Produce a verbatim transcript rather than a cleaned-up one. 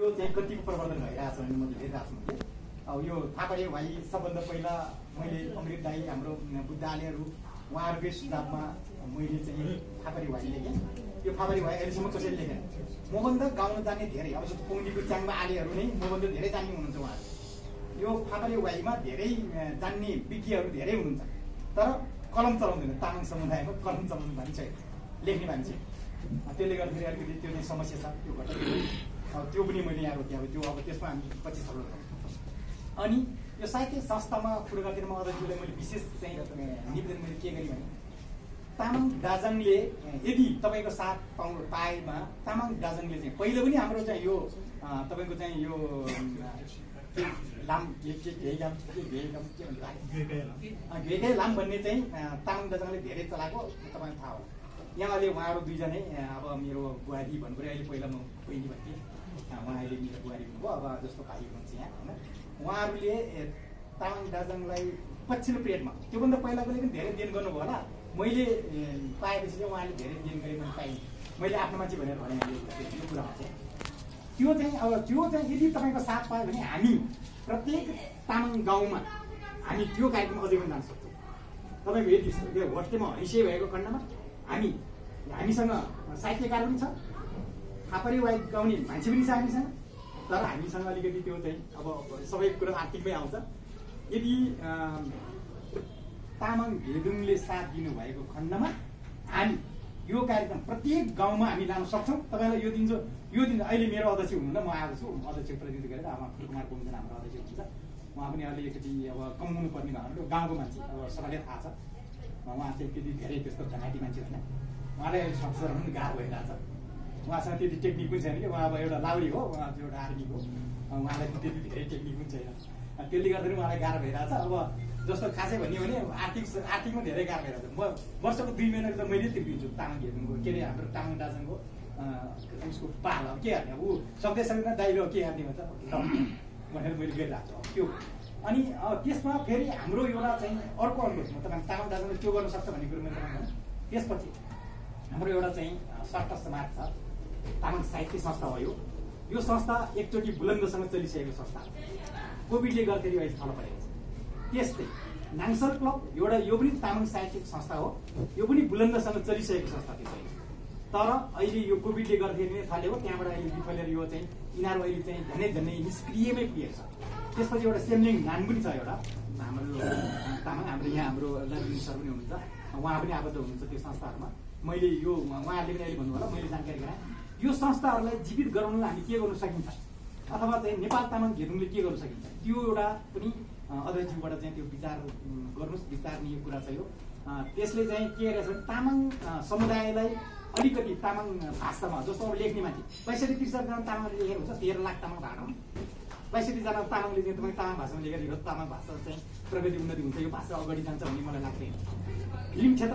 यो चाहिँ कतिको प्रवर्तन भइरहेछ भने मैले हेरिरहेको छु। अब यो थाहा पारे भाइ सबभन्दा पहिला मैले अमृत दाई हाम्रो बुद्धालयहरू उहाँहरूकै सुझावमा मैले चाहिँ फापरी भाइ लेखेँ। यो फापरी भाइ अहिलेसम्म कसैले लेखेन। मभन्द गाउन जान्ने धेरै अब जस्तो पौनीको च्याङ्बा आलेहरू नै मभन्द धेरै जान्ने हुनुहुन्छ उहाँहरू। यो फापरी भाइमा धेरै जान्ने विज्ञहरू धेरै हुनुहुन्छ, तर कलम चलाउँदैन। तामाङ समुदायमा कलम चलाउनु बानी छैन, लेख्ने बानी छैन। त्यसले गर्दाखेरि अलिकति त्यो चाहिँ समस्या छ। त्यो घटक अब त्यो पनि मैले यहाँ रोकेँ। अब त्यो अब त्यसमा हामी पछि छलफल गर्छौँ। अनि यो साहित्य संस्थामा कुरो गर्दैन म अध्यक्षज्यूलाई मैले विशेष चाहिँ निवेदन मैले के गरेँ भने तामाङ दाजङले यदि तपाईँको साथ पाउ पाएमा तामाङ दाजङले चाहिँ पहिले पनि हाम्रो चाहिँ यो तपाईँको चाहिँ यो लाम के के भेगाम के भेगाम के भन्नु भेगै लाम भन्ने चाहिँ तामाङ दाजङले धेरै चलाएको तपाईँलाई थाहा होला। यहाँ अहिले उहाँहरू दुईजनै अब मेरो बुहारी भन्नु पऱ्यो। अहिले पहिला म बहिनी भन्थेँ, उहाँ अहिले मेरो बुहारी हुनुभयो। अब जस्तो भाइ हुनुहुन्छ यहाँ होइन। उहाँहरूले तामाङ दाजङलाई पछिल्लो पिरियडमा त्योभन्दा पहिलाको पनि धेरै देन गर्नुभयो होला। मैले पाएपछि चाहिँ उहाँले धेरै देन गरे मैले पाएँ। मैले आफ्नो मान्छे भनेर भने यो कुरामा चाहिँ त्यो चाहिँ अब त्यो चाहिँ यदि तपाईँको साथ पायो भने हामी प्रत्येक तामाङ गाउँमा हामी त्यो कार्यक्रम अझै पनि जान सक्छौँ। तपाईँको यदि त्यो होस्टेलमा हैसिए भएको खण्डमा हामी हामीसँग साहित्यकार पनि छ, थापरी वाइ गाउने मान्छे पनि छ हामीसँग। तर हामीसँग अलिकति त्यो चाहिँ अब सबै कुरा आर्थिकमै आउँछ। यदि तामाङ भेदुङले साथ दिनुभएको खण्डमा हामी यो कार्यक्रम प्रत्येक गाउँमा हामी लान सक्छौँ। तपाईँलाई यो दिन यो दिन अहिले मेरो अध्यक्ष हुनुहुन्न, म आएको छु अध्यक्ष प्रतिनिधि गरेर। अब फुलकुमार गोविन्दन हाम्रो अध्यक्ष हुनुहुन्छ, उहाँ पनि अलिकति अब कमाउनु पर्ने भएको गाउँको मान्छे अब सबैले थाहा छ। उहाँ चाहिँ त्यति धेरै त्यस्तो धनाटी मान्छे होइन। उहाँलाई संस्करण पनि गाह्रो भइरहेछ। उहाँसँग त्यति टेक्निक पनि छैन कि उहाँ अब एउटा लाउडी हो, उहाँ एउटा आर्मी हो, उहाँलाई त्यति धेरै टेक्निक पनि छैन। त्यसले गर्दाखेरि उहाँलाई गाह्रो भइरहेछ। अब जस्तो खासै भन्यो भने आर्थिक आर्थिकमा धेरै गाह्रो भइरहेछ। म वर्षको दुई महिनाको त मैले तिर्दिन्छु तामाङ भेदुङको के अरे हाम्रो तामाङ दाजङको उसको पाल अब के हाल्ने अब ऊ सक्दै सक्दैन दाइलो के हाल्ने भन्छ भनेर मैले गरिरहेको छु त्यो। अनि त्यसमा फेरि हाम्रो एउटा चाहिँ अर्को अनुरोध म तपाईँ तामाङ दाजुले त्यो गर्न सक्छ भन्ने कुरो मैले भन्नु। त्यसपछि हाम्रो एउटा चाहिँ सर्ट समाज छ, तामाङ साहित्य संस्था हो। यो यो संस्था एकचोटि बुलन्दसँग चलिसकेको संस्था हो। कोभिडले गर्दाखेरि अहिले थलो परेको छ। त्यस्तै नाङसर क्लब एउटा यो पनि तामाङ साहित्यिक संस्था हो। यो पनि बुलन्दसँग चलिसकेको संस्था थियो। तर अहिले यो कोभिडले गर्दाखेरि नै थाल्यो। त्यहाँबाट अहिले विफलेर यो चाहिँ यिनीहरू अहिले चाहिँ झनै झनै निष्क्रियमै पुगेको छ। त्यसपछि एउटा सेमलिङ नान पनि छ एउटा हाम्रो तामाङ हाम्रो यहाँ हाम्रो ललित सर पनि हुनुहुन्छ, उहाँ पनि आबद्ध हुनुहुन्छ त्यो संस्थाहरूमा। मैले यो उहाँहरूले पनि अहिले भन्नु होला, मैले जानकारी गराएँ। यो संस्थाहरूलाई जीवित गराउनलाई हामी के गर्नु सकिन्छ अथवा चाहिँ नेपाल तामाङ घेदुङले के गर्नु सकिन्छ त्यो एउटा पनि अध्यक्षज्यूबाट चाहिँ त्यो विचार गर्नुहोस्। विचारणीय कुरा छ यो। त्यसले चाहिँ के रहेछ भने तामाङ समुदायलाई अलिकति तामाङ भाषामा जस्तो अब लेख्ने मान्छे पैँसठी त्रिसठीजना तामाङले लेखेर हुन्छ, तेह्र लाख तामाङ भाषा पैँसठीजना तामाङले चाहिँ तपाईँ तामाङ भाषामा लेखेर तामाङ भाषा चाहिँ प्रगति उन्नति हुन्छ, यो भाषा अगाडि जान्छ भन्ने मलाई लाग्दैन। फिल्म क्षेत्र